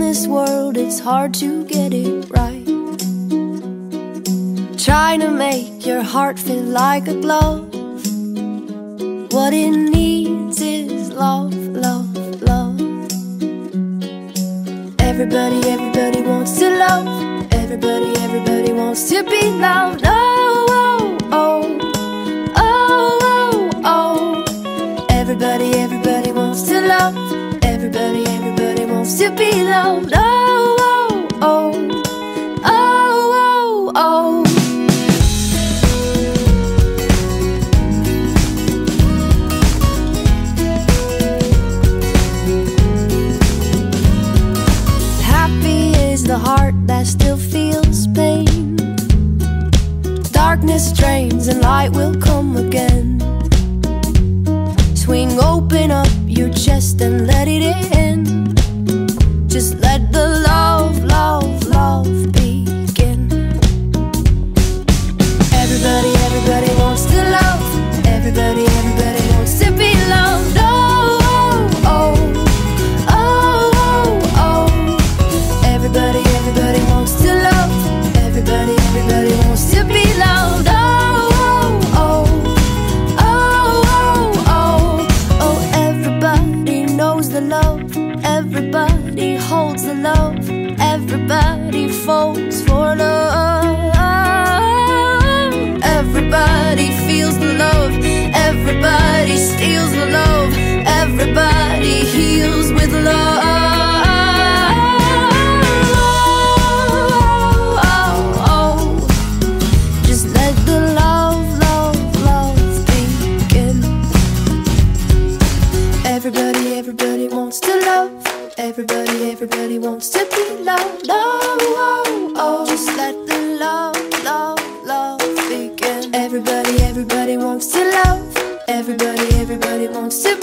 this world, it's hard to get it right. Trying to make your heart feel like a glove. What it needs is love, love, love. Everybody, everybody wants to love. Everybody, everybody wants to be loved. Oh, oh, oh, oh, oh, oh. Everybody, everybody wants to love. Everybody, everybody wants to be loved. Oh, oh, oh, oh, oh, oh. The heart that still feels pain. Darkness drains and light will come again. Swing open up your chest and let it in. Just let the love, love, love begin. Everybody, everybody wants to love. Everybody, everybody wants to be loved. Oh, oh, oh, oh, oh, oh. Everybody, everybody wants to love. Everybody, everybody wants to be loved. Oh, oh, oh, oh, oh, oh, oh. Everybody knows the love. Everybody holds the love. Everybody falls for love. Everybody feels the love. Everybody steals the love. Everybody heals with love. Everybody, everybody wants to love. Everybody, everybody wants to be loved. Oh, oh, oh. Just let the love, love, love begin. Everybody, everybody wants to love. Everybody, everybody wants to